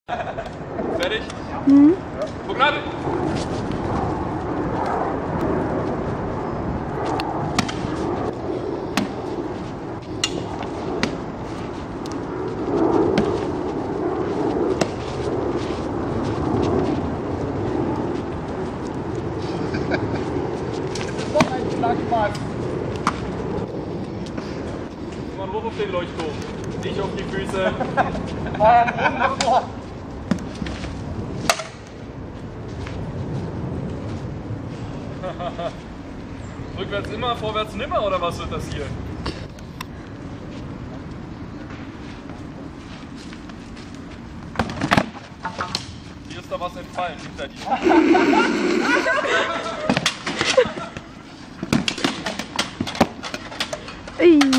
Fertig? Mhm. Programm! Man hoch auf den Leuchtturm, nicht auf die Füße. Rückwärts immer, vorwärts nimmer, oder was wird das hier? Hier ist da was entfallen hinter dir.